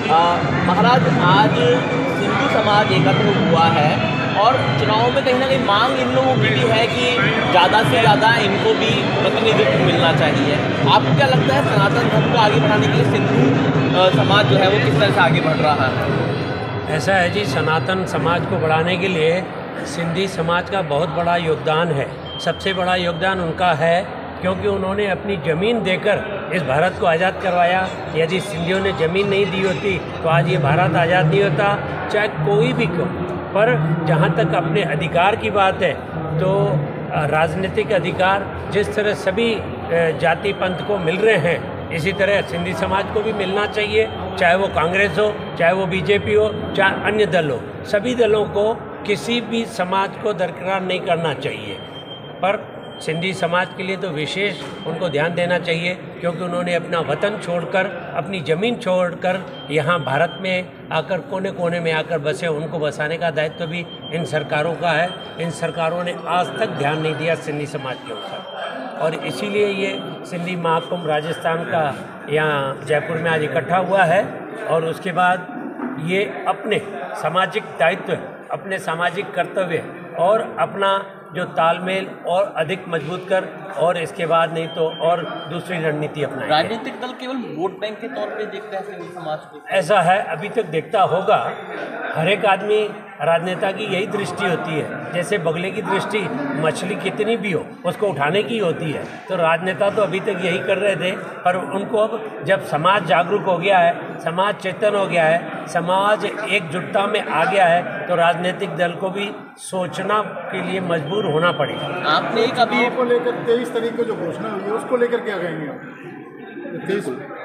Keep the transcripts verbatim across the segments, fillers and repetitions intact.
महाराज, आज हिंदू समाज एकत्र हुआ है और चुनाव में कहीं ना कहीं मांग इन लोगों की भी है कि ज़्यादा से ज़्यादा इनको भी प्रतिनिधित्व मिलना चाहिए। आपको क्या लगता है सनातन धर्म को आगे बढ़ाने के लिए सिंधु समाज जो है वो किस तरह से आगे बढ़ रहा है? ऐसा है जी, सनातन समाज को बढ़ाने के लिए सिंधी समाज का बहुत बड़ा योगदान है। सबसे बड़ा योगदान उनका है क्योंकि उन्होंने अपनी ज़मीन देकर इस भारत को आज़ाद करवाया। यदि सिंधियों ने ज़मीन नहीं दी होती तो आज ये भारत आज़ाद नहीं होता, चाहे कोई भी क्यों। पर जहाँ तक अपने अधिकार की बात है तो राजनीतिक अधिकार जिस तरह सभी जाति पंथ को मिल रहे हैं, इसी तरह सिंधी समाज को भी मिलना चाहिए। चाहे वो कांग्रेस हो, चाहे वो बीजेपी हो, चाहे अन्य दल हो, सभी दलों को किसी भी समाज को दरकिनार नहीं करना चाहिए। पर सिंधी समाज के लिए तो विशेष उनको ध्यान देना चाहिए क्योंकि उन्होंने अपना वतन छोड़कर, अपनी ज़मीन छोड़कर यहाँ भारत में आकर कोने कोने में आकर बसे। उनको बसाने का दायित्व भी इन सरकारों का है। इन सरकारों ने आज तक ध्यान नहीं दिया सिंधी समाज के ऊपर और इसीलिए ये सिंधी महाकुंभ राजस्थान का यहाँ जयपुर में आज इकट्ठा हुआ है। और उसके बाद ये अपने सामाजिक दायित्व, अपने सामाजिक कर्तव्य और अपना जो तालमेल और अधिक मजबूत कर और इसके बाद नहीं तो और दूसरी रणनीति अपनाएं। राजनीतिक दल केवल वोट बैंक के तौर पे देखते हैं सिंधी समाज को? ऐसा है, अभी तक देखता होगा। हर एक आदमी, राजनेता की यही दृष्टि होती है। जैसे बगले की दृष्टि मछली कितनी भी हो उसको उठाने की होती है, तो राजनेता तो अभी तक यही कर रहे थे। पर उनको अब जब समाज जागरूक हो गया है, समाज चेतन हो गया है, समाज एकजुटता में आ गया है, तो राजनीतिक दल को भी सोचना के लिए मजबूर होना पड़ेगा। आपने कभी को लेकर तेईस तारीख को जो घोषणा हुई है उसको लेकर क्या कहेंगे आप? तेईस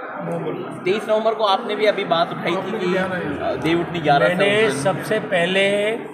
तेईस नवंबर को आपने भी अभी बात उठाई थी कि देवउठनी ग्यारह। मैंने सबसे पहले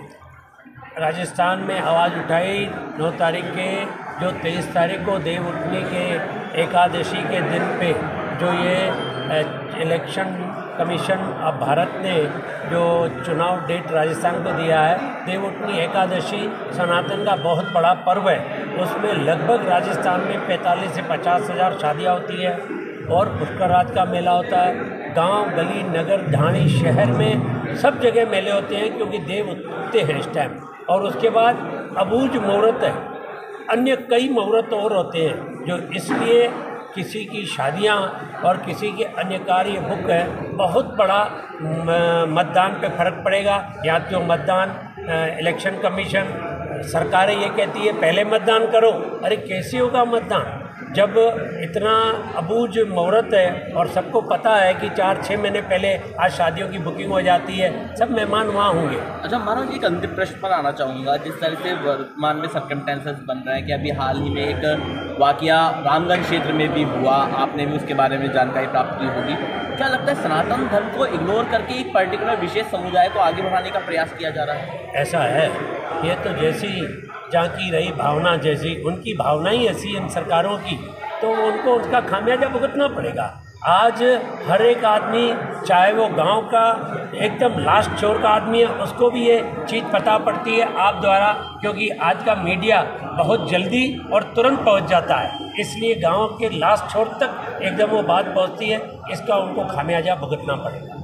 राजस्थान में आवाज़ उठाई नौ तारीख के, जो तेईस तारीख को देवउठनी के एकादशी के दिन पे जो ये इलेक्शन कमीशन ऑफ भारत ने जो चुनाव डेट राजस्थान को दिया है। देवउठनी एकादशी सनातन का बहुत बड़ा पर्व है। उसमें लगभग राजस्थान में पैंतालीस से पचास हज़ार शादियाँ होती है और पुष्कर राज का मेला होता है। गांव, गली, नगर, ढाणी, शहर में सब जगह मेले होते हैं क्योंकि देव उठते हैं इस टाइम। और उसके बाद अबूझ मुहूर्त है, अन्य कई मुहूर्त और होते हैं जो इसलिए किसी की शादियां और किसी के अन्य कार्य बुक है। बहुत बड़ा मतदान पे फर्क पड़ेगा। या तो मतदान इलेक्शन कमीशन, सरकारें ये कहती है पहले मतदान करो। अरे कैसे होगा मतदान जब इतना अबूझ मुहूर्त है और सबको पता है कि चार छः महीने पहले आज शादियों की बुकिंग हो जाती है, सब मेहमान वहाँ होंगे। अच्छा महाराज, एक अंतिम प्रश्न पर आना चाहूँगा। जिस तरह से वर्तमान में सर्कमस्टेंसेस बन रहे हैं कि अभी हाल ही में एक वाकया रामगंज क्षेत्र में भी हुआ, आपने भी उसके बारे में जानकारी प्राप्त की होगी। क्या लगता है सनातन धर्म को इग्नोर करके एक पर्टिकुलर विशेष समुदाय को आगे बढ़ाने का प्रयास किया जा रहा है? ऐसा है, ये तो जैसी जहाँ की रही भावना, जैसी उनकी भावना ही ऐसी इन सरकारों की, तो उनको उसका खामियाजा भुगतना पड़ेगा। आज हर एक आदमी, चाहे वो गांव का एकदम लास्ट छोर का आदमी है, उसको भी ये चीज़ पता पड़ती है आप द्वारा, क्योंकि आज का मीडिया बहुत जल्दी और तुरंत पहुंच जाता है। इसलिए गांव के लास्ट छोर तक एकदम वो बात पहुंचती है। इसका उनको खामियाजा भुगतना पड़ेगा।